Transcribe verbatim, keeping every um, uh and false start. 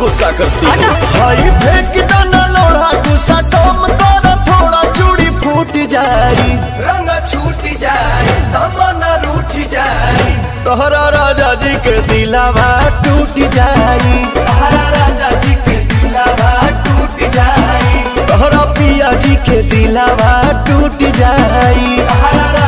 गुस्सा करती है। हाई फेंक दाना लोढ़ा गुस्सा कम कर थोड़ा चूड़ी फूट जाई रंग छूट जाए तमन्ना रूठ जाए तोहरा राजा जी के दिलावा टूट जाई तोहरा राजा जी के दिलावा टूट जाए तोहरा पिया जी के दिलावा टूट जाई तोहरा